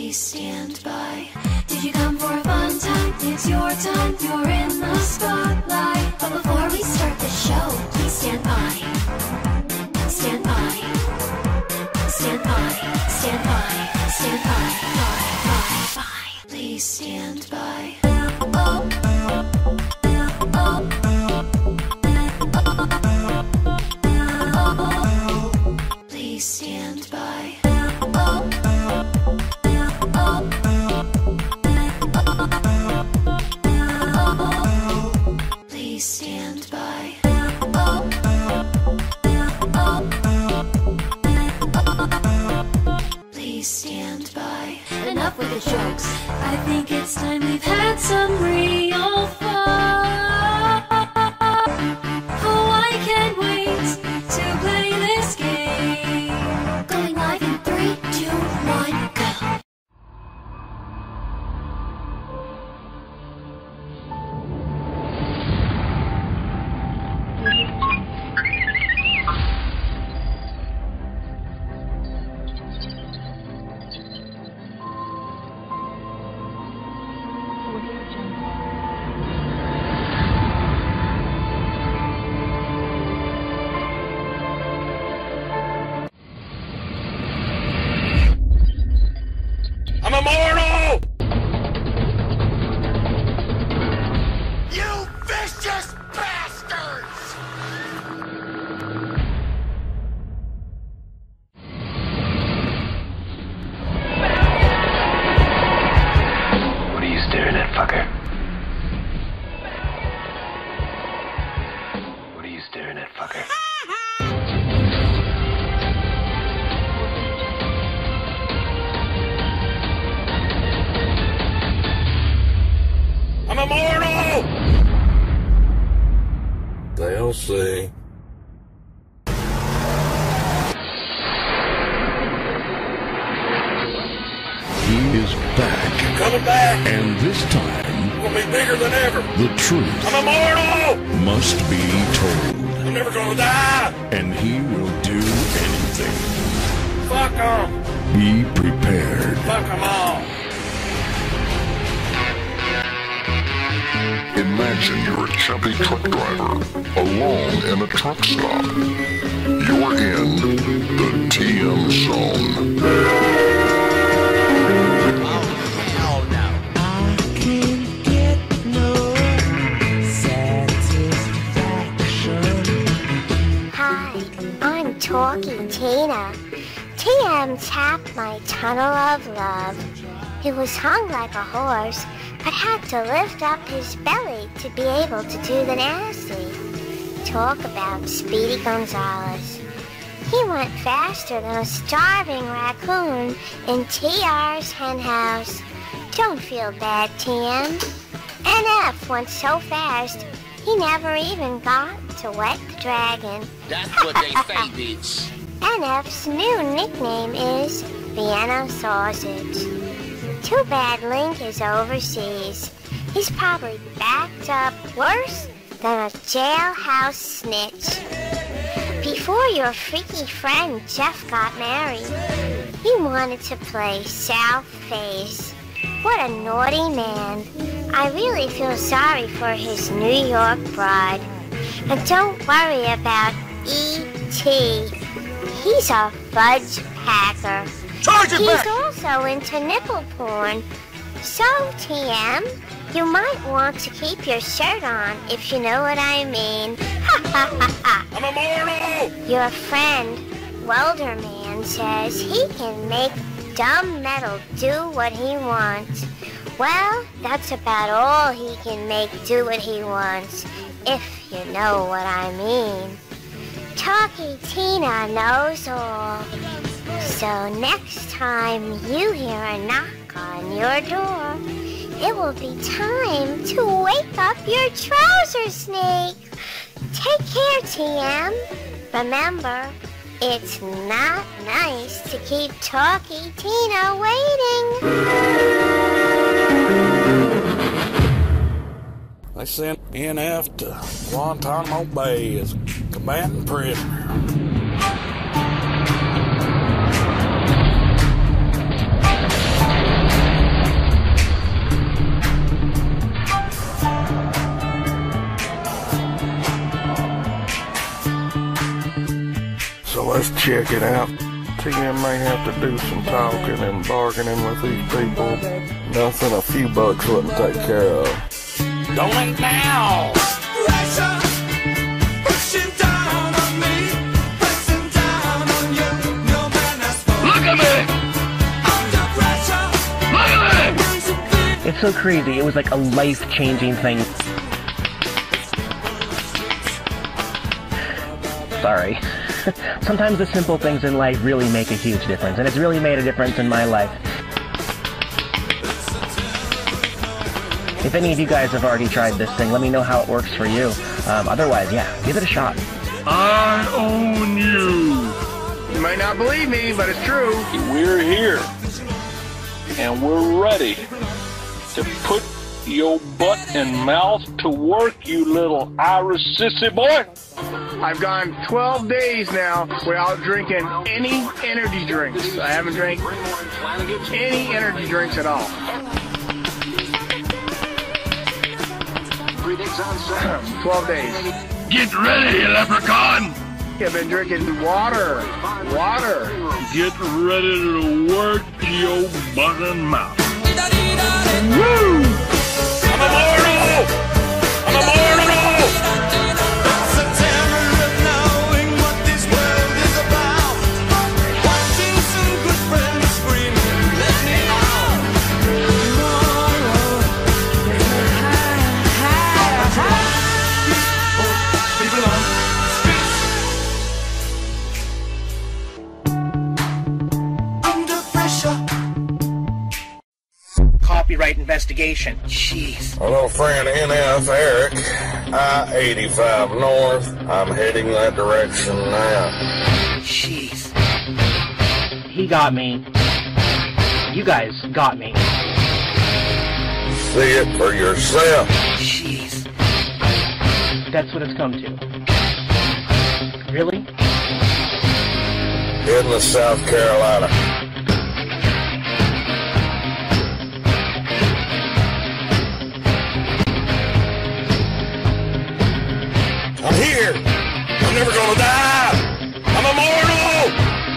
Please stand by. Did you come for a fun time? It's your time, you're in the spotlight. But before we start the show, please stand by. Stand by. Stand by. Stand by. Stand by. Please stand by. Please stand by. Please stand by. Please stand by. Enough with the jokes. I think it's time we've had some real fun. Oh, I can't wait to play this game. Going live in 3, 2, 1, go. I'm immortal! You vicious bastards! What are you staring at, fucker? What are you staring at, fucker? I'm immortal! They'll see. He is back, Coming back! and this time, We'll be bigger than ever! the truth I'm immortal! must be told, I'm never gonna die! and he will do anything. Fuck 'em! Be prepared. Fuck 'em all! Imagine you're a chubby truck driver, alone in a truck stop. You're in the TM zone. Hi, I'm Talkie Tina. TM tapped my tunnel of love. He was hung like a horse, but had to lift up his belly to be able to do the nasty. Talk about Speedy Gonzales. He went faster than a starving raccoon in TR's henhouse. Don't feel bad, TM. NF went so fast, he never even got to wet the dragon. That's what they say, bitch. NF's new nickname is Vienna Sausage. Too bad Link is overseas. He's probably backed up worse than a jailhouse snitch. Before your freaky friend Jeff got married, he wanted to play South Face. What a naughty man. I really feel sorry for his New York bride. And don't worry about E.T. He's a fudge packer. Charge it He's back! also into nipple porn. So, TM, you might want to keep your shirt on, if you know what I mean. Ha ha ha ha. I'm immortal! Your friend, Welderman, says he can make dumb metal do what he wants. Well, that's about all he can make do what he wants, if you know what I mean. Talkie Tina knows all. So next time you hear a knock on your door, it will be time to wake up your trouser snake. Take care, TM. Remember, it's not nice to keep Talkie Tina waiting. They sent NF to Guantanamo Bay as a combatant prisoner. Let's check it out. TM may have to do some talking and bargaining with these people. Nothing a few bucks wouldn't take care of. Donate now! Pressure, pushing down on me, pressing down on you. No man has fallen. Look at me! Under pressure. Look at me! It's so crazy. It was like a life-changing thing. Sorry. Sometimes the simple things in life really make a huge difference, and it's really made a difference in my life. If any of you guys have already tried this thing, let me know how it works for you. Otherwise, yeah, give it a shot. I own you. You might not believe me, but it's true. We're here. And we're ready to put your butt and mouth to work, you little Irish sissy boy. I've gone 12 days now without drinking any energy drinks. I haven't drank any energy drinks at all. 12 days. Get ready, leprechaun. I've been drinking water. Water. Get ready to work your butt and mouth. Woo! I'm immortal! I'm immortal! That's the terror of knowing what this world is about. Watching some good friends screaming, let me out. Under pressure. Copyright investigation. Jeez. Hello, friend NF Eric. I-85 North. I'm heading that direction now. Jeez. He got me. You guys got me. See it for yourself. Jeez. That's what it's come to. Really? Heading to South Carolina. I'm here. I'm never gonna die. I'm immortal.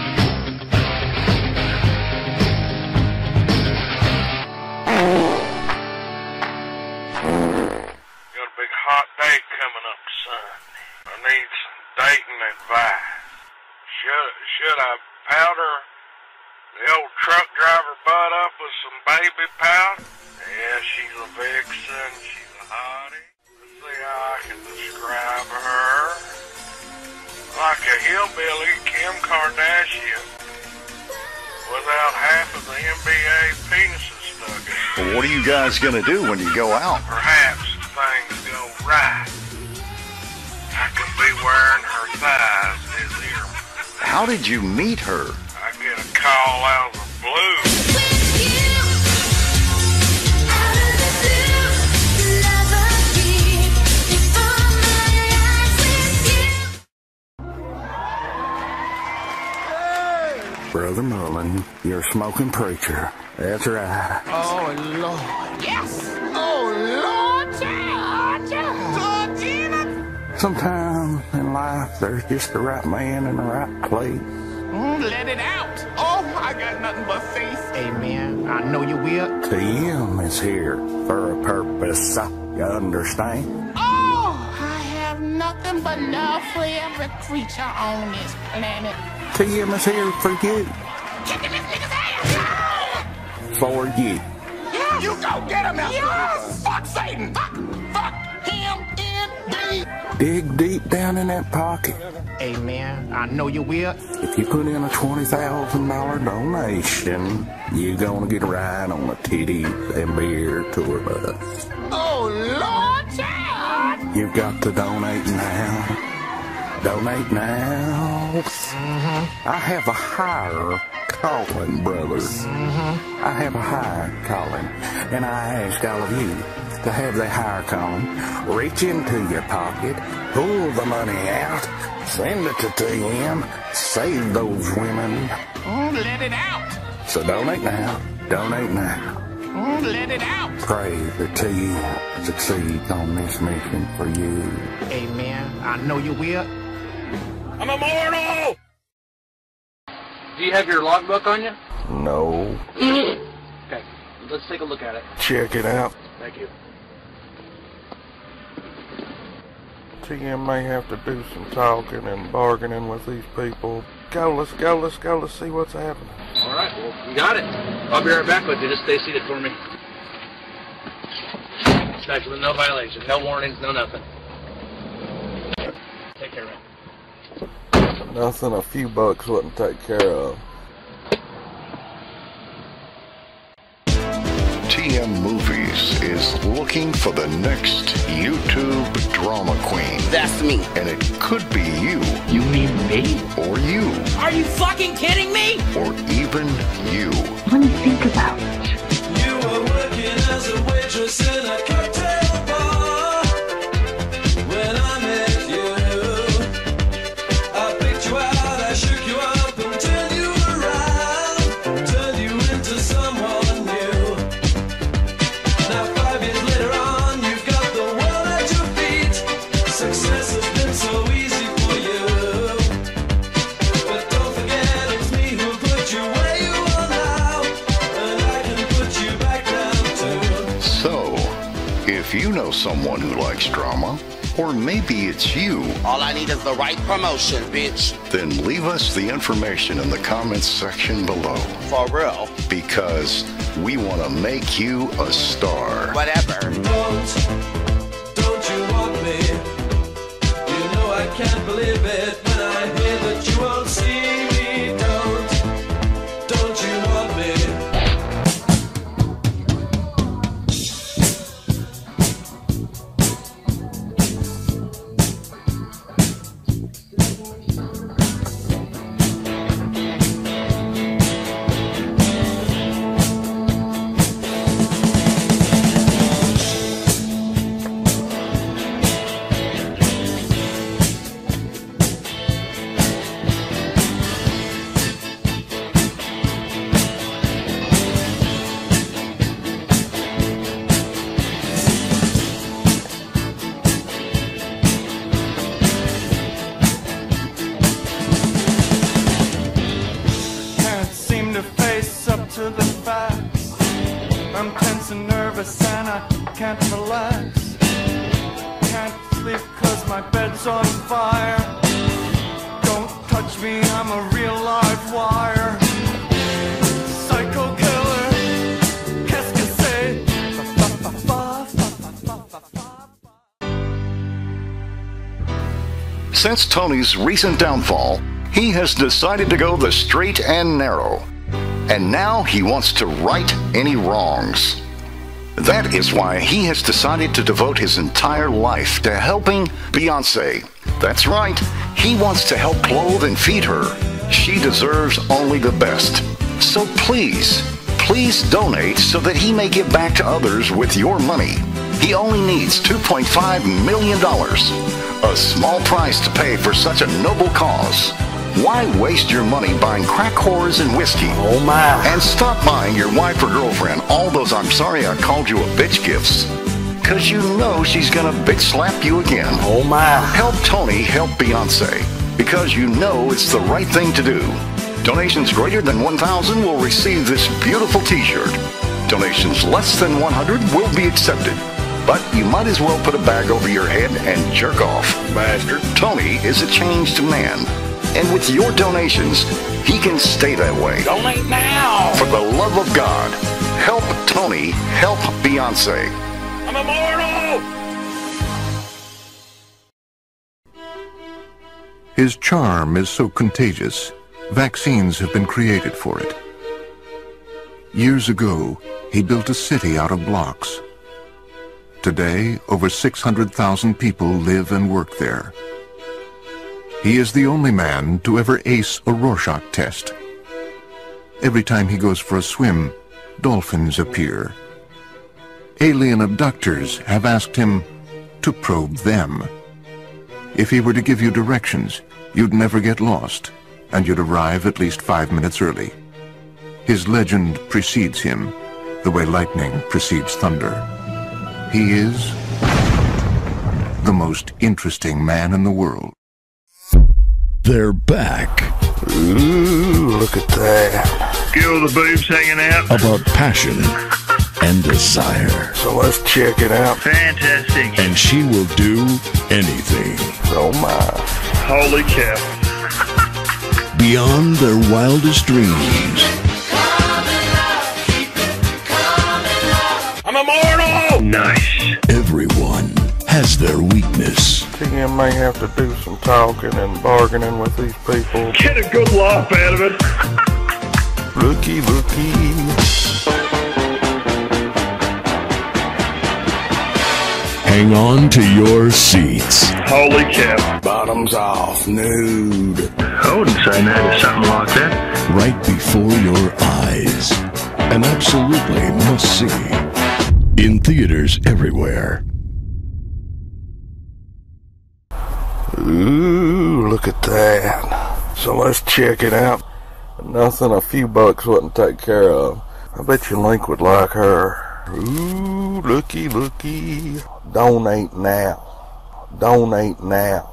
Got a big hot day coming up, son. I need some dating advice. Should I powder the old truck driver butt up with some baby powder? Yeah, she's a vixen. She's a hottie. Let's see how I can describe her. Like a hillbilly Kim Kardashian without half of the NBA penises stuck in. Well, what are you guys going to do when you go out? Perhaps if things go right, I could be wearing her thighs this year. How did you meet her? I get a call out of the blue. Brother Mullen, you're a smoking preacher. That's right. Oh, Lord. Yes. Oh, Lord. Sometimes in life, there's just the right man in the right place. Let it out. Oh, I got nothing but faith. Amen. I know you will. TM is here for a purpose. You understand? Oh, I have nothing but love for every creature on this planet. TM is here for you. Kicking this nigga's ass. For you. Yeah, you go get him out. Yes. Fuck Satan. Fuck him indeed. Dig deep down in that pocket. Amen. I know you will. If you put in a $20,000 donation, you're gonna get a ride on a titties and beer tour bus. Oh, Lord, child. You've got to donate now. Donate now. I have a higher calling, brothers. I have a higher calling. And I ask all of you to have the higher calling. Reach into your pocket, pull the money out, send it to TM, save those women. Let it out. So donate now. Donate now. Let it out. Pray that TM succeeds on this mission for you. Amen. I know you will. I'm immortal! Do you have your logbook on you? No. Okay, let's take a look at it. Check it out. Thank you. TM may have to do some talking and bargaining with these people. Go, let's go, let's go, let's see what's happening. All right, well, you got it. I'll be right back with you. Just stay seated for me. Especially no violation, no warnings, no nothing. Take care, man. Nothing a few bucks wouldn't take care of. TM Movies is looking for the next YouTube drama queen. That's me. And it could be you. You mean me? Or you. Are you fucking kidding me? Or even you. Let me think about it. You were working as a waitress in a cocktail bar when I met you. I picked you out, I shook you up and turned you around, turned you into someone new. Now 5 years later on, you've got the world at your feet. Success has been so easy for you. But don't forget it's me who put you where you are now, and I can put you back down too. So, if you know someone who likes drama, or maybe it's you, All I need is the right promotion, bitch. then leave us the information in the comments section below. For real. Because we want to make you a star. Whatever. Don't you want me? You know I can't believe it when I hear that you won't see me. Don't you want me? Can't seem to face up to the facts. I'm tense and nervous and I can't relax. Can't sleep cause my bed's on fire. Don't touch me, I'm a real live wire. Psycho killer, qu'est-ce que c'est? Since Tony's recent downfall, he has decided to go the straight and narrow. And now he wants to right any wrongs. That is why he has decided to devote his entire life to helping Beyonce. That's right, he wants to help clothe and feed her. She deserves only the best. So please donate so that he may give back to others with your money. He only needs $2.5 million. A small price to pay for such a noble cause. Why waste your money buying crack whores and whiskey? Oh my. And stop buying your wife or girlfriend all those I'm sorry I called you a bitch gifts. Cause you know she's gonna bitch slap you again. Oh my. Help Tony help Beyonce. Because you know it's the right thing to do. Donations greater than 1,000 will receive this beautiful t-shirt. Donations less than 100 will be accepted. But you might as well put a bag over your head and jerk off. Bastard. Tony is a changed man. And with your donations, he can stay that way. Donate now. For the love of God, help Tony help Beyonce. I'm immortal. His charm is so contagious, vaccines have been created for it. Years ago, he built a city out of blocks. Today, over 600,000 people live and work there. He is the only man to ever ace a Rorschach test. Every time he goes for a swim, dolphins appear. Alien abductors have asked him to probe them. If he were to give you directions, you'd never get lost, and you'd arrive at least 5 minutes early. His legend precedes him, the way lightning precedes thunder. He is the most interesting man in the world. They're back. Ooh, look at that. Feel the boobs hanging out. About passion and desire. So let's check it out. Fantastic. And she will do anything. Oh my. Holy cow. Beyond their wildest dreams. I'm immortal! Nice. Everyone has their weakness. TM may have to do some talking and bargaining with these people. Get a good laugh out of it. Looky, looky. Hang on to your seats. Holy cow. Bottoms off, nude. I wouldn't say no to something like that. Right before your eyes. An absolutely must-see. In theaters everywhere. Ooh, look at that. So let's check it out. Nothing a few bucks wouldn't take care of. I bet you Link would like her. Ooh, looky, looky. Donate now. Donate now.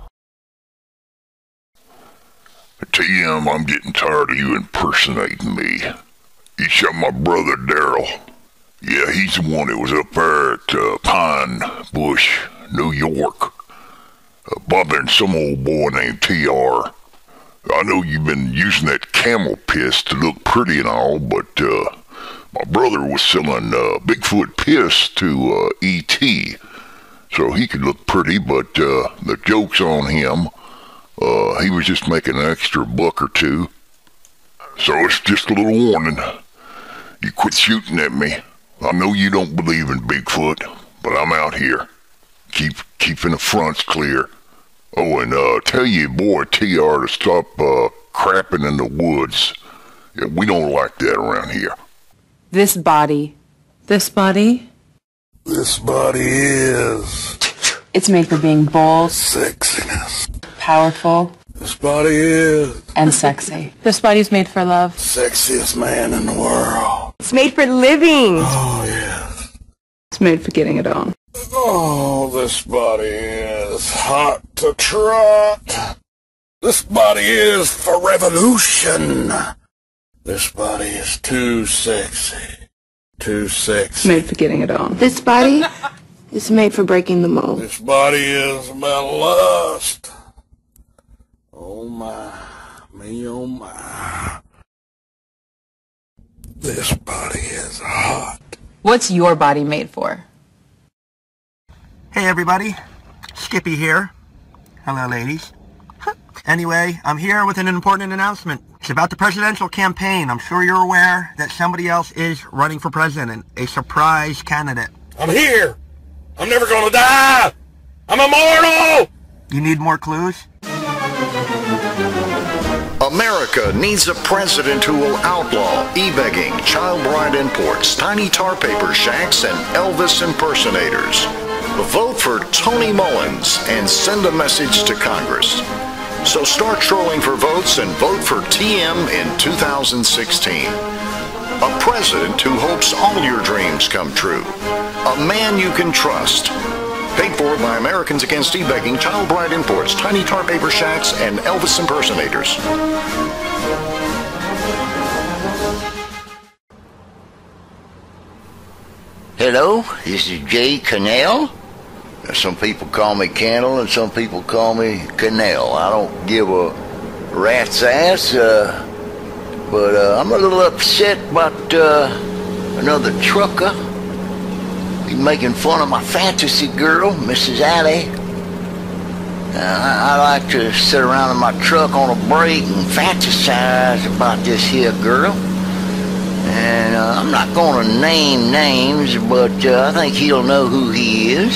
TM, I'm getting tired of you impersonating me. You shot my brother Daryl. Yeah, he's the one that was up there at Pine Bush, New York, bothering some old boy named TR. I know you've been using that camel piss to look pretty and all, but my brother was selling Bigfoot piss to E.T. so he could look pretty, but the joke's on him. He was just making an extra $1 or $2. So it's just a little warning. You quit shooting at me. I know you don't believe in Bigfoot, but I'm out here. Keeping the fronts clear. Oh, and tell your boy TR to stop crapping in the woods. Yeah, we don't like that around here. This body. This body? This body is... It's made for being bold. Sexiness. Powerful. This body is... And sexy. This body's made for love. Sexiest man in the world. It's made for living. Oh, yes. It's made for getting it on. Oh, this body is hot to trot. This body is for revolution. This body is too sexy. Too sexy. It's made for getting it on. This body is made for breaking the mold. This body is about lust. Oh my, me oh my. This body is hot. What's your body made for? Hey everybody, Skippy here. Hello ladies. Anyway, I'm here with an important announcement. It's about the presidential campaign. I'm sure you're aware that somebody else is running for president, a surprise candidate. I'm here. I'm never gonna die. I'm immortal. You need more clues? America needs a president who will outlaw e-begging, child bride imports, tiny tar paper shacks, and Elvis impersonators. Vote for Tony Mullins and send a message to Congress. So start trolling for votes and vote for TM in 2016. A president who hopes all your dreams come true. A man you can trust. Paid for by Americans Against E-Begging, Child Bride Imports, Tiny Tar Paper Shacks, and Elvis impersonators. Hello, this is Jay Cannell. Some people call me Cannell and some people call me Cannell. I don't give a rat's ass, but I'm a little upset about another trucker. He's making fun of my fantasy girl, Mrs. Allie. I like to sit around in my truck on a break and fantasize about this here girl. And I'm not going to name names, but I think he'll know who he is.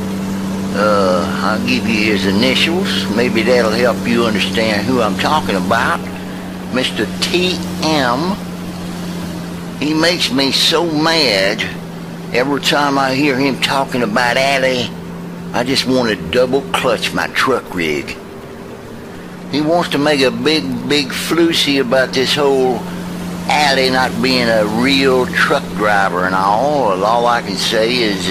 I'll give you his initials. Maybe that'll help you understand who I'm talking about. Mr. T.M. He makes me so mad. Every time I hear him talking about Allie, I just want to double clutch my truck rig. He wants to make a big floozy about this whole Allie not being a real truck driver and all. All I can say is,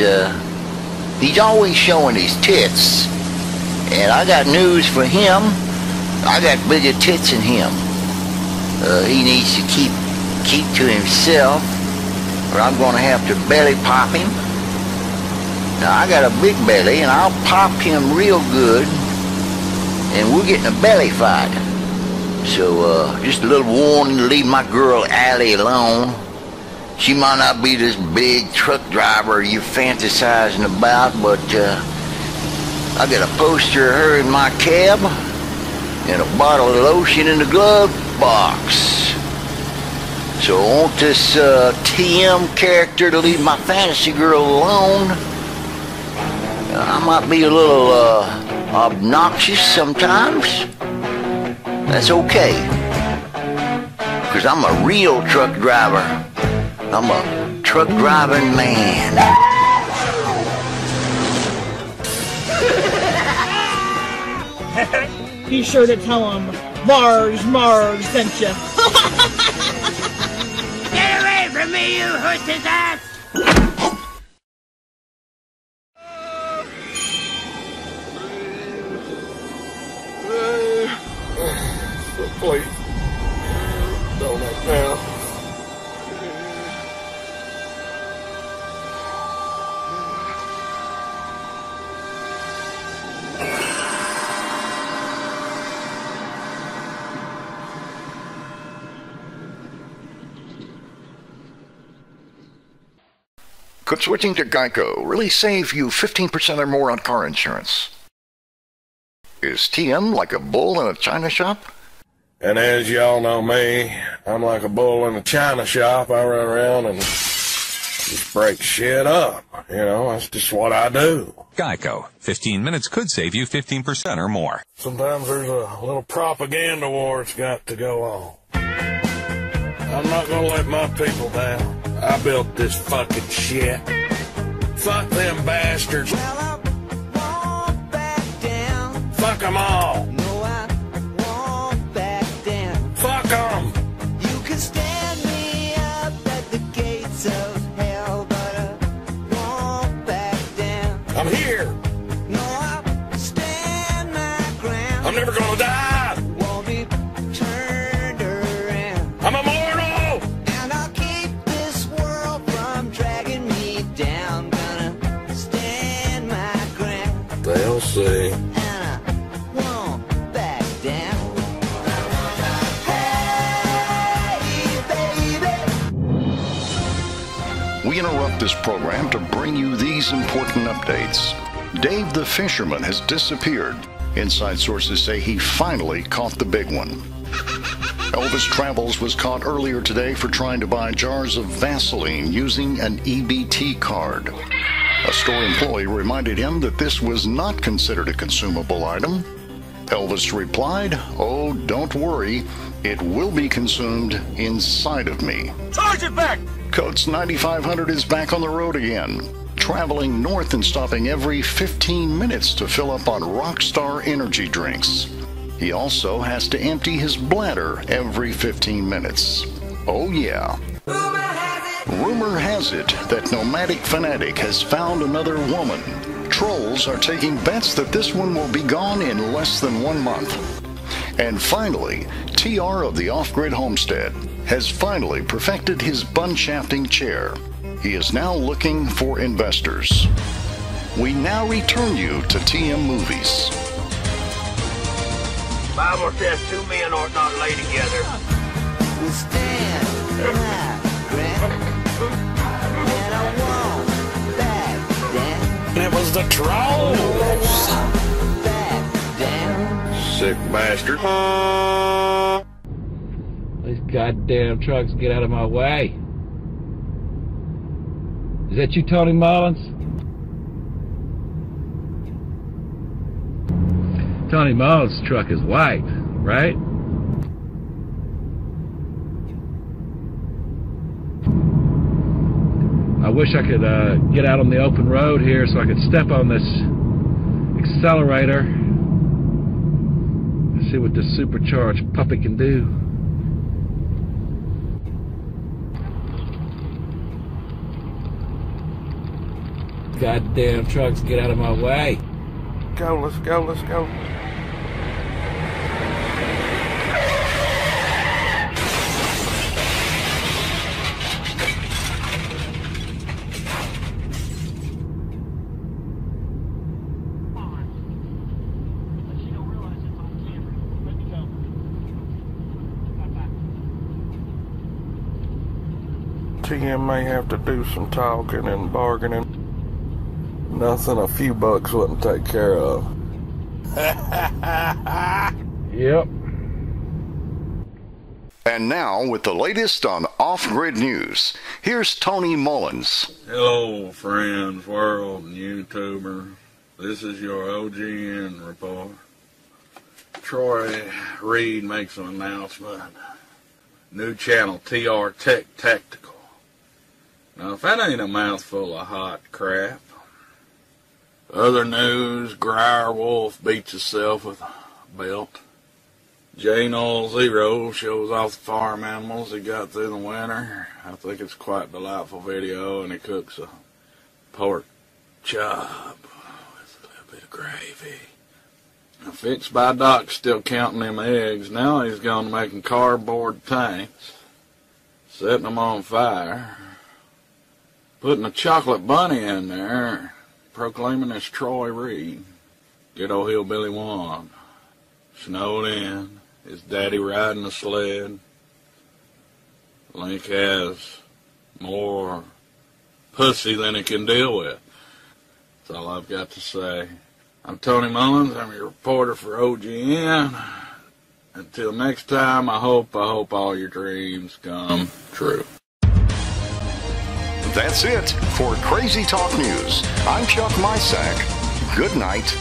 he's always showing his tits. And I got news for him. I got bigger tits than him. He needs to keep to himself, or I'm gonna have to belly pop him. Now I got a big belly, and I'll pop him real good, and we'll get in a belly fight. So, just a little warning to leave my girl Allie alone. She might not be this big truck driver you're fantasizing about, but I got a poster of her in my cab and a bottle of lotion in the glove box. So I want this TM character to leave my fantasy girl alone. I might be a little obnoxious sometimes. That's okay, because I'm a real truck driver. I'm a truck driving man. Be sure to tell him Marge sent you. Get away from me, you horse's ass! Please. Don't let now. Could switching to Geico really save you 15% or more on car insurance? Is TM like a bull in a china shop? And as y'all know me, I'm like a bull in a china shop. I run around and just break shit up. You know, that's just what I do. Geico. 15 minutes could save you 15% or more. Sometimes there's a little propaganda war that's got to go on. I'm not gonna let my people down. I built this fucking shit. Fuck them bastards. Well, I won't back down. Fuck them all. No, I won't back down. Fuck them. You can stand me up at the gates of hell, but I won't back down. I'm here. No, I stand my ground. I'm never gonna die. Won't be turned around. I'm immortal. And I'll keep this world from dragging me down. Gonna stand my ground. They'll see. And I won't back down. Hey, baby. We interrupt this program to bring you these important updates. Dave the Fisherman has disappeared. Inside sources say he finally caught the big one. Elvis Travels was caught earlier today for trying to buy jars of Vaseline using an EBT card. A store employee reminded him that this was not considered a consumable item. Elvis replied, "Oh, don't worry, it will be consumed inside of me." Charge it back! Coates 9500 is back on the road again, traveling north and stopping every 15 minutes to fill up on Rockstar energy drinks. He also has to empty his bladder every 15 minutes. Oh yeah. Rumor has it that Nomadic Fanatic has found another woman. Trolls are taking bets that this one will be gone in less than 1 month. And finally, TR of the Off-Grid Homestead has finally perfected his bun shafting chair. He is now looking for investors. We now return you to TM Movies. Bible says two men ought not lay together. We'll stand my ground. And I won't back down. It was the trolls. Back down. Sick bastard. These goddamn trucks, get out of my way. Is that you, Tony Mullins? Tony Mullins' truck is white, right? I wish I could get out on the open road here so I could step on this accelerator. See what this supercharged puppy can do. Goddamn trucks, get out of my way. Go, let's go, let's go. TM may have to do some talking and bargaining. Nothing a few bucks wouldn't take care of. Yep. And now, with the latest on Off-Grid News, here's Tony Mullins. Hello, friends, world, and YouTuber. This is your OGN report. Troy Reed makes an announcement. New channel, TR Tech Tactical. Now, if that ain't a mouthful of hot crap. Other news, Greyer Wolf beats himself with a belt. J0 shows off the farm animals he got through the winter. I think it's quite a delightful video, and he cooks a pork chop with a little bit of gravy. Now, Fixed by Doc's still counting them eggs. Now he's going to making cardboard tanks, setting them on fire, putting a chocolate bunny in there, proclaiming it's Troy Reed. Good old Hillbilly 1. Snowed in. His daddy riding a sled. Link has more pussy than he can deal with. That's all I've got to say. I'm Tony Mullins. I'm your reporter for OGN. Until next time, I hope all your dreams come true. That's it for Crazy Talk News. I'm Chuck Mysack. Good night.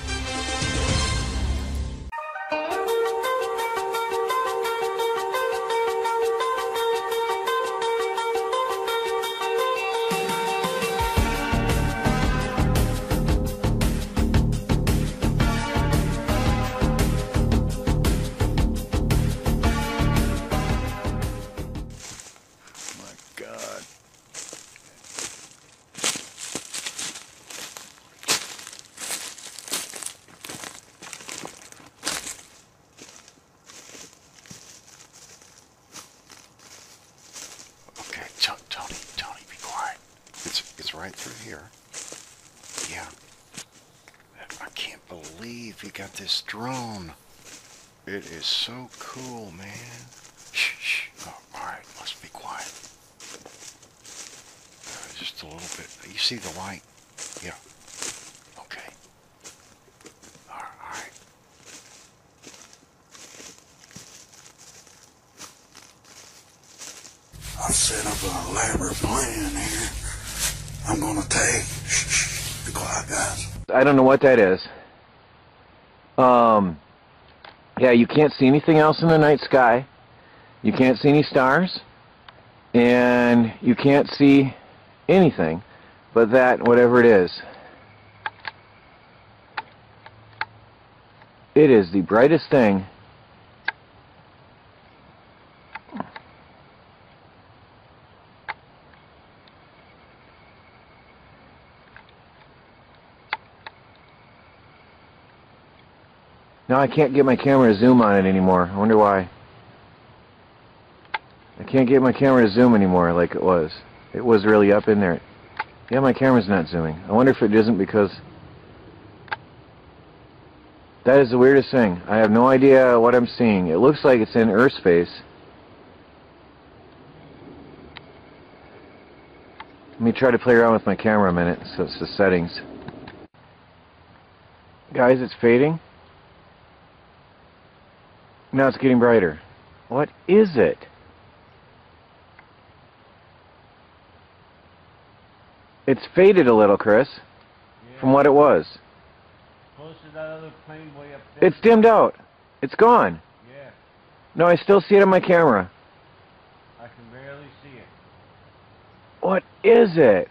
Tony, be quiet. It's right through here. Yeah. I can't believe you got this drone. It is so cool, man. Shh. Oh, alright, let's be quiet. Just a little bit. You see the light? Yeah. Okay. Alright. I've set up an elaborate plan here. I'm gonna take. Shh. Be quiet, guys. I don't know what that is. Yeah, you can't see anything else in the night sky. You can't see any stars. And you can't see anything but that, whatever it is. It is the brightest thing. Now I can't get my camera to zoom on it anymore. I wonder why. I can't get my camera to zoom anymore like it was. It was really up in there. Yeah, my camera's not zooming. I wonder if it isn't because... That is the weirdest thing. I have no idea what I'm seeing. It looks like it's in Earth space. Let me try to play around with my camera a minute. So it's the settings. Guys, it's fading. Now it's getting brighter. What is it? It's faded a little, Chris, from what it was. Close to that other plane way up there. It's dimmed out. It's gone. Yeah, No, I still see it on my camera. I can barely see it. What is it?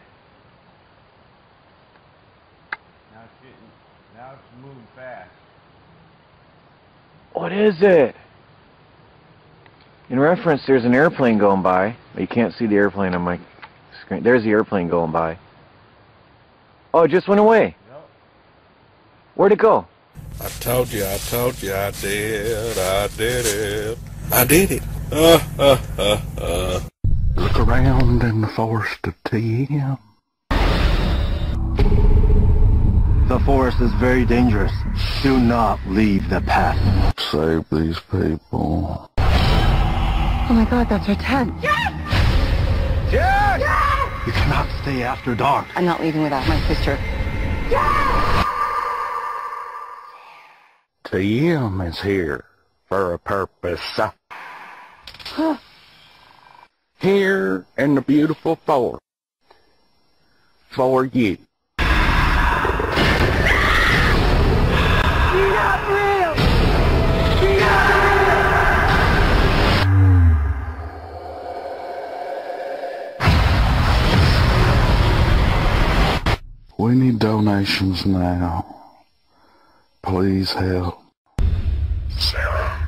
Now it's moving fast. What is it? In reference, there's an airplane going by. You can't see the airplane on my screen. There's the airplane going by. Oh, it just went away. Yep. Where'd it go? I told you, I did it. I did it. Look around in the forest of TM. The forest is very dangerous. Do not leave the path. Save these people. Oh my god, that's our tent. Yeah! You cannot stay after dark. I'm not leaving without my sister. TM is here for a purpose. Here in the beautiful forest for you. We need donations now. Please help. Sarah.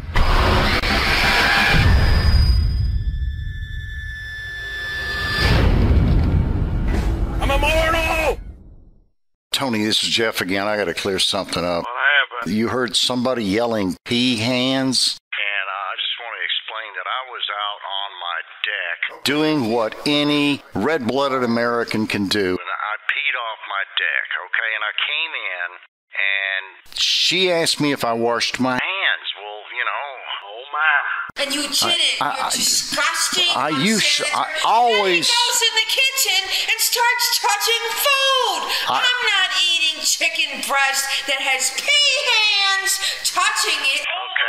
I'm immortal! Tony, this is Jeff again. I got to clear something up. What happened? You heard somebody yelling pea hands? And I just want to explain that I was out on my deck. Doing what any red-blooded American can do. And I peed off my deck, okay? And I came in and She asked me if I washed my hands. Well, you know, oh my. And you didn't. You're disgusting. I always. Then he goes in the kitchen and starts touching food. I'm not eating chicken breast that has pea hands touching it.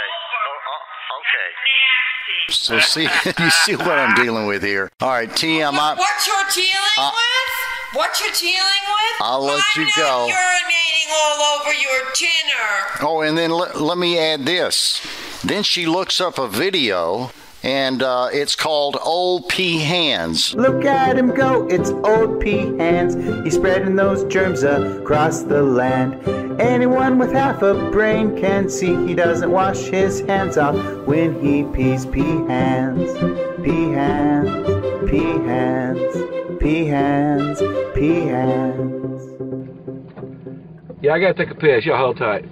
Okay. So see, you see what I'm dealing with here. All right, TM. What you're dealing with? What you're dealing with? I'll let you go. I'm not urinating all over your dinner. Oh, and then let me add this. Then she looks up a video, and it's called Old Pea Hands. Look at him go, it's Old Pea Hands. He's spreading those germs across the land. Anyone with half a brain can see he doesn't wash his hands off when he pees. Pea hands, pea hands, pea hands, pea hands, pea hands. Yeah, I gotta take a piss. Y'all hold tight.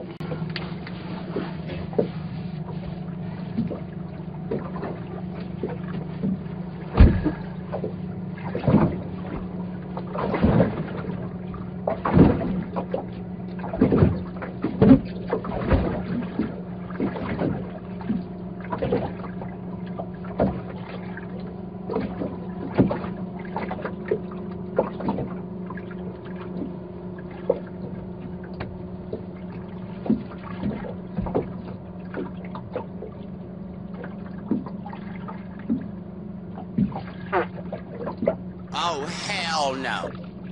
Oh, hell no.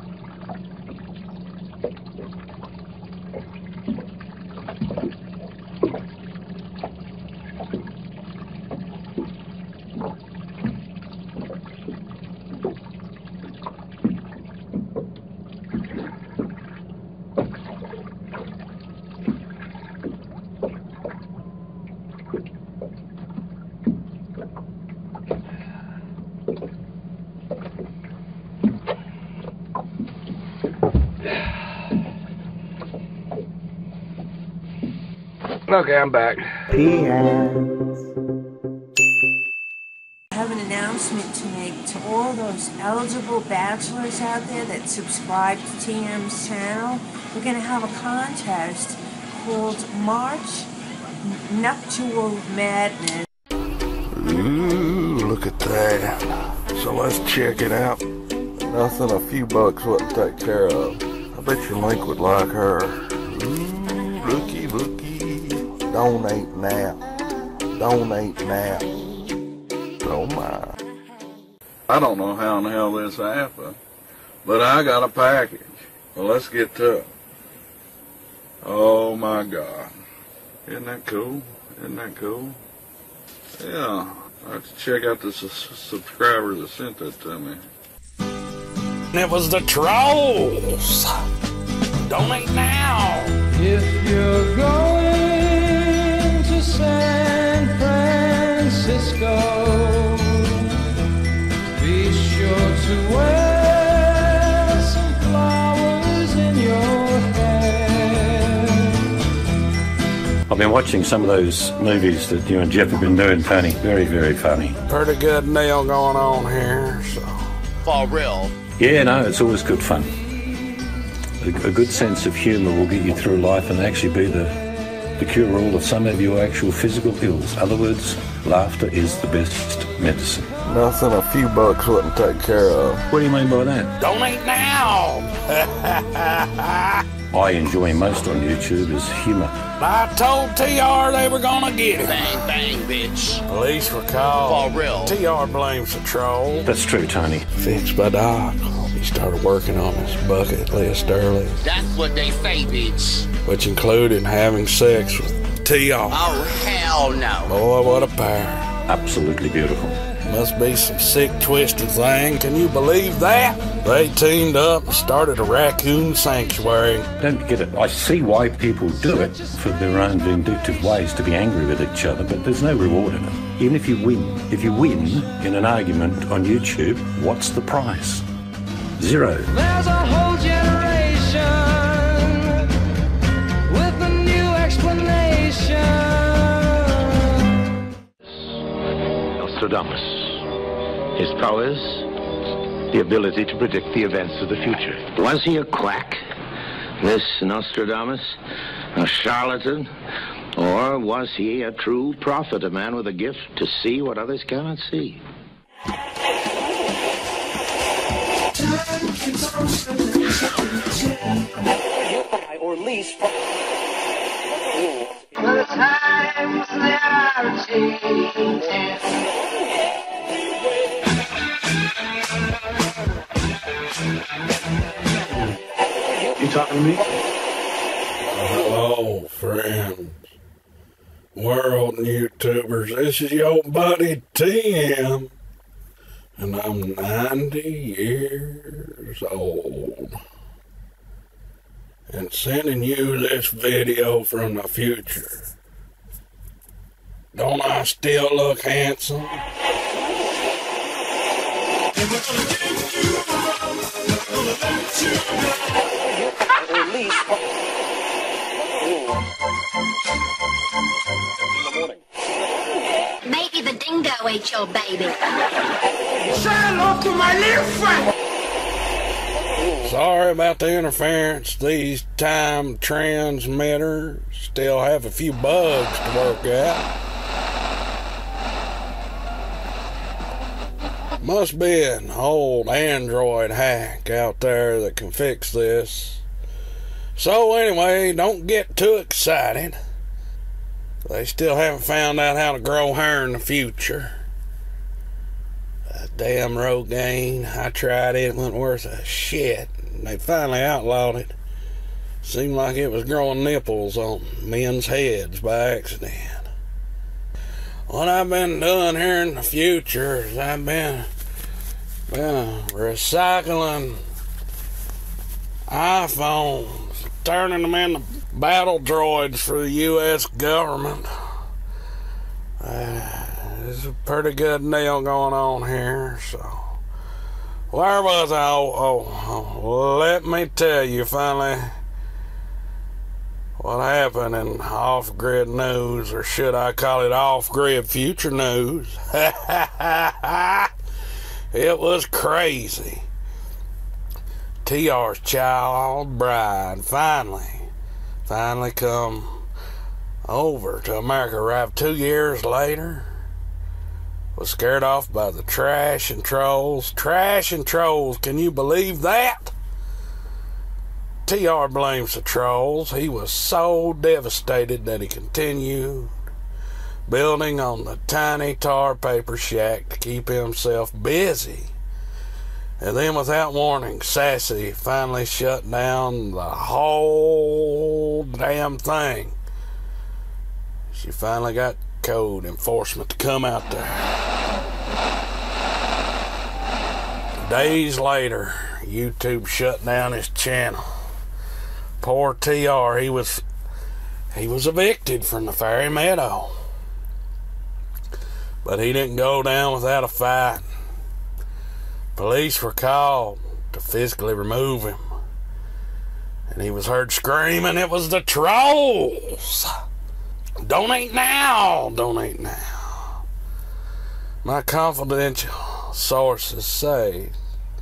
Okay, I'm back. Pea hands. I have an announcement to make to all those eligible bachelors out there that subscribe to TM's channel. We're going to have a contest called March Nuptial Madness. Ooh, look at that. So let's check it out. Nothing a few bucks wouldn't take care of. I bet your Link would like her. Ooh, looky, looky. Donate now. Donate now. Oh my. I don't know how in the hell this happened, but I got a package. Well, let's get to it. Oh my God. Isn't that cool? Isn't that cool? Yeah. I have to check out the subscriber that sent that to me. It was the trolls. Donate now. If you're going to San Francisco, be sure to wear some flowers in your hair. I've been watching some of those movies that you and Jeff have been doing, Tony. Very, very funny. Pretty good deal going on here, so. For real. Yeah, no, it's always good fun. A good sense of humour will get you through life and actually be the cure-all of some of your actual physical ills. In other words, laughter is the best medicine. Nothing a few bucks wouldn't take care of. What do you mean by that? Donate now! I enjoy most on YouTube is humor. I told TR they were gonna get him. Bang, bang, bitch. Police were called. For real. TR blames the troll. That's true, Tony. Fixed by Doc. He started working on his bucket list early, That's what they say, bitch. which included having sex with TR. Oh, hell no. Boy, what a pair. Absolutely beautiful. Must be some sick, twisted thing. Can you believe that? They teamed up and started a raccoon sanctuary. Don't get it. I see why people do it for their own vindictive ways to be angry with each other, but there's no reward in it. Even if you win in an argument on YouTube, what's the price? Zero. There's a whole generation with a new explanation. Nostradamus. His powers, the ability to predict the events of the future. Was he a quack, this Nostradamus? A charlatan? Or was he a true prophet, a man with a gift to see what others cannot see? Or least. The times they are changing. You talking to me? Hello, friends. World YouTubers. This is your buddy TM. And I'm 90 years old. And sending you this video from the future. Don't I still look handsome? Maybe the dingo ate your baby. Say hello to my little friend. Sorry about the interference. These time transmitters still have a few bugs to work out. Must be an old Android hack out there that can fix this. So anyway, don't get too excited. They still haven't found out how to grow hair in the future. Damn Rogaine, I tried it, it wasn't worth a shit. They finally outlawed it. Seemed like it was growing nipples on men's heads by accident. What I've been doing here in the future is I've been recycling iPhones, turning them into battle droids for the U.S. government. There's a pretty good deal going on here, so... Where was I? Oh, let me tell you finally what happened in off-grid news, or should I call it off-grid future news? It was crazy. TR's child bride finally come over to America. Arrived 2 years later. Was scared off by the trash and trolls. Trash and trolls, can you believe that? TR blames the trolls. He was so devastated that he continued building on the tiny tar paper shack to keep himself busy. And then without warning, Sassy finally shut down the whole damn thing. She finally got code enforcement to come out there. Days later, YouTube shut down his channel. Poor TR, he was evicted from the Fairy Meadow. But he didn't go down without a fight. Police were called to physically remove him. And he was heard screaming, "It was the trolls! Donate now! Donate now!" My confidential sources say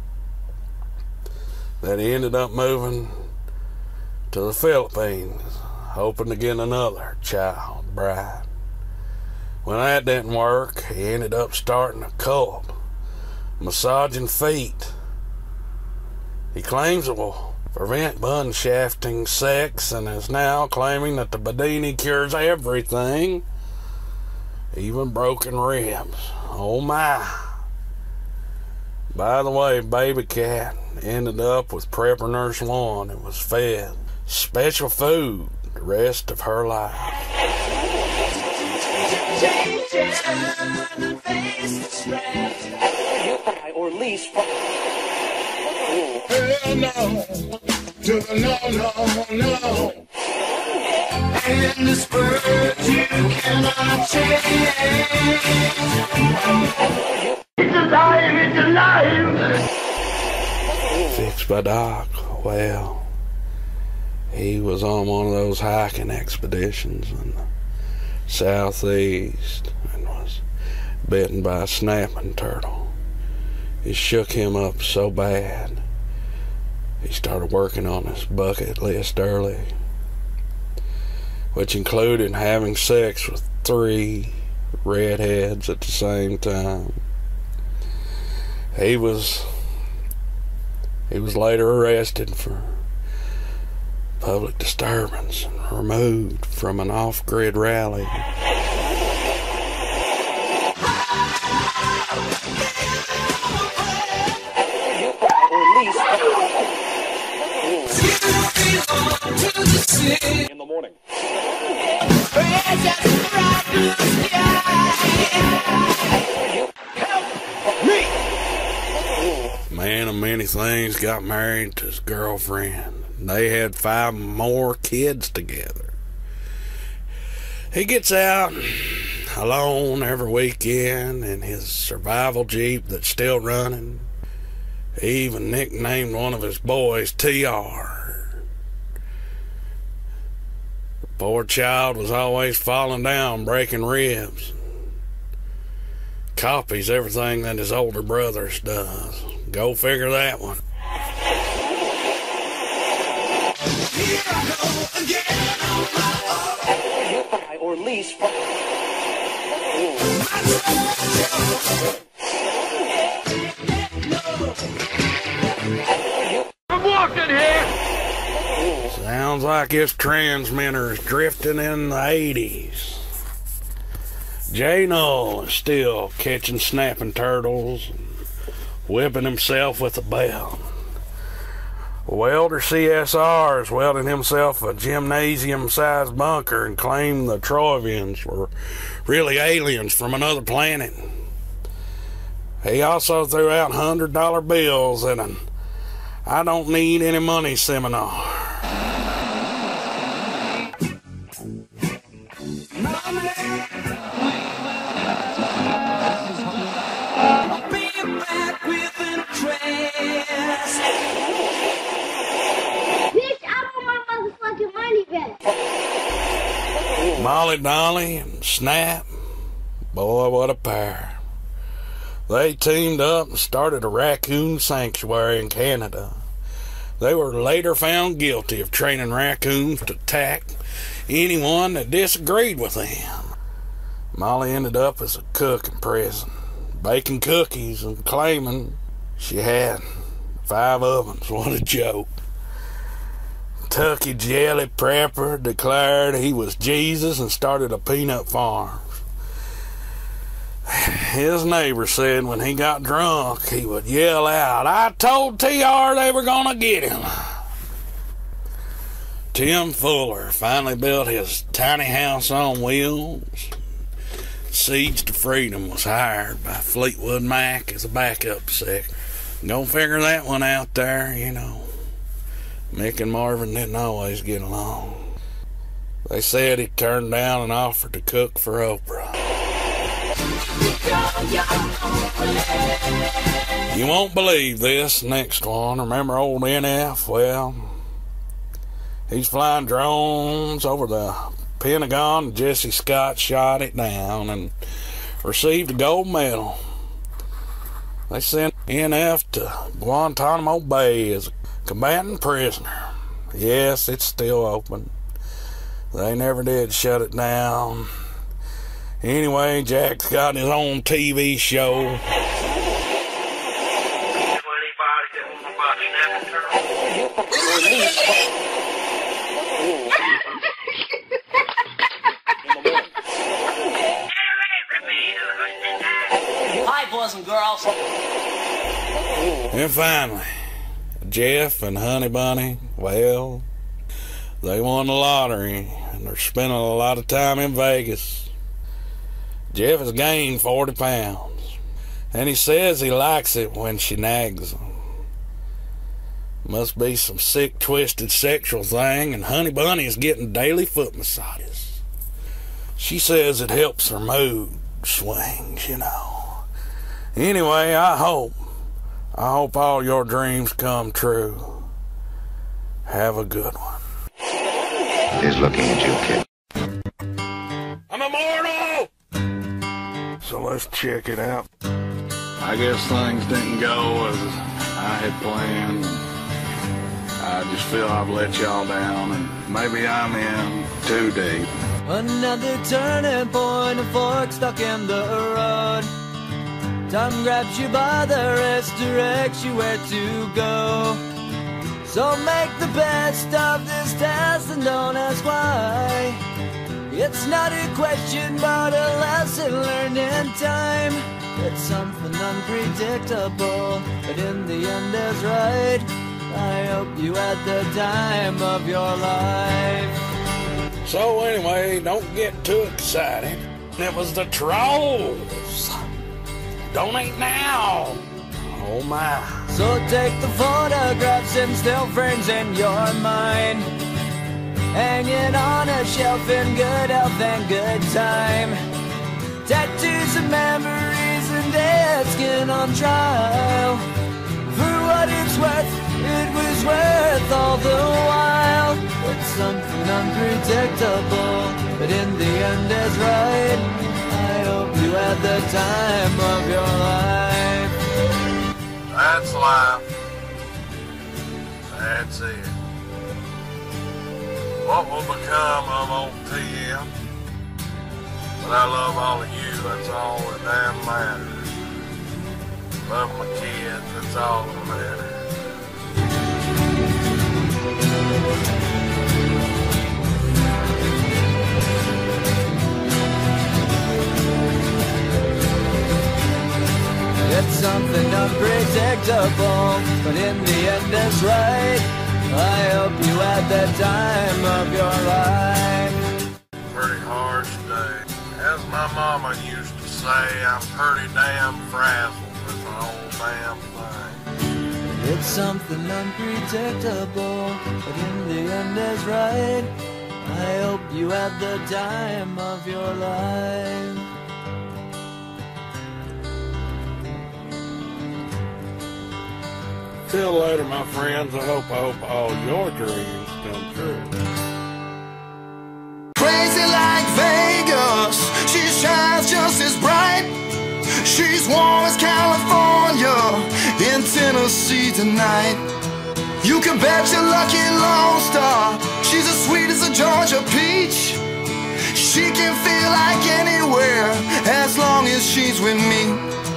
that he ended up moving to the Philippines, hoping to get another child bride. When that didn't work, he ended up starting a cult massaging feet. He claims it will prevent bun-shafting sex and is now claiming that the Bedini cures everything, even broken ribs. Oh my. By the way, baby cat ended up with Prepper Nurse 1 and was fed special food the rest of her life. Or lease. Hell no, to the no. And this bird you cannot change. It's alive. Fixed by Doc. Well, he was on one of those hiking expeditions in the southeast and was bitten by a snapping turtle. It shook him up so bad, he started working on his bucket list early, which included having sex with 3 redheads at the same time. He was later arrested for public disturbance and removed from an off-grid rally. In the morning. Man of many things got married to his girlfriend. They had 5 more kids together. He gets out alone every weekend in his survival Jeep that's still running. He even nicknamed one of his boys TR. The poor child was always falling down, breaking ribs. Copies everything that his older brothers does. Go figure that one. Or lease. I'm walking here. Sounds like his transmitter is drifting in the 80s. J. Null is still catching snapping turtles and whipping himself with a belt. Welder CSR is welding himself a gymnasium-sized bunker and claimed the Trovians were really aliens from another planet. He also threw out $100 bills at an I don't need any money seminar. Molly Dolly and Snap, boy, what a pair. They teamed up and started a raccoon sanctuary in Canada. They were later found guilty of training raccoons to attack anyone that disagreed with them. Molly ended up as a cook in prison, baking cookies and claiming she had 5 ovens. What a joke. Kentucky Jelly Prepper declared he was Jesus and started a peanut farm. His neighbor said when he got drunk, he would yell out, "I told TR they were gonna get him." Tim Fuller finally built his tiny house on wheels. Siege to Freedom was hired by Fleetwood Mac as a backup singer. Go figure that one out there, you know. Mick and Marvin didn't always get along. They said he turned down an offer to cook for Oprah. You won't believe this next one. Remember old NF? Well, he's flying drones over the Pentagon. Jesse Scott shot it down and received a gold medal. They sent NF to Guantanamo Bay as a combatant prisoner. Yes, it's still open. They never did shut it down. Anyway, Jack's got his own TV show. Hi, boys and girls. And finally, Jeff and Honey Bunny, well, they won the lottery, and they're spending a lot of time in Vegas. Jeff has gained 40 pounds, and he says he likes it when she nags him. Must be some sick, twisted sexual thing, and Honey Bunny is getting daily foot massages. She says it helps her mood swings, you know. Anyway, I hope all your dreams come true. Have a good one. He's looking at you, kid. I'm immortal! So let's check it out. I guess things didn't go as I had planned. I just feel I've let y'all down, and maybe I'm in too deep. Another turning point, a fork stuck in the road. Time grabs you by the wrist, directs you where to go. So make the best of this test and don't ask why. It's not a question but a lesson learned in time. It's something unpredictable, but in the end is right. I hope you had the time of your life. So anyway, don't get too excited. It was the trolls. Donate now. Oh my. So take the photographs and still frames in your mind, hanging on a shelf in good health and good time. Tattoos of memories and dead skin on trial. For what it's worth, it was worth all the while. It's something unpredictable, but in the end is right. I hope you had the time of your life. That's life. That's it. What will become of old TM? But I love all of you, that's all that damn matters. Love my kids, that's all that matters. It's something unpredictable, but in the end it's right. I hope you had the time of your life. Pretty harsh day. As my mama used to say, I'm pretty damn frazzled with the whole damn thing. It's something unpredictable, but in the end is right. I hope you had the time of your life. Till later, my friends. I hope all your dreams come true. Crazy like Vegas, she shines just as bright. She's warm as California, in Tennessee tonight. You can bet your lucky Lone Star, she's as sweet as a Georgia peach. She can feel like anywhere, as long as she's with me.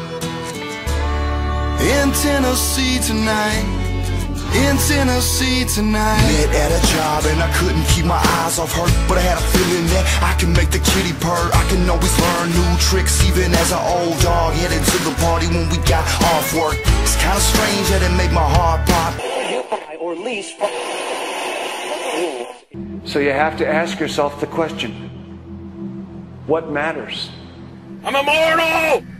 In Tennessee tonight, in Tennessee tonight. Met at a job and I couldn't keep my eyes off her, but I had a feeling that I can make the kitty purr. I can always learn new tricks, even as an old dog headed to the party when we got off work. It's kinda strange that it made my heart pop. Or least. So you have to ask yourself the question, what matters? I'm immortal!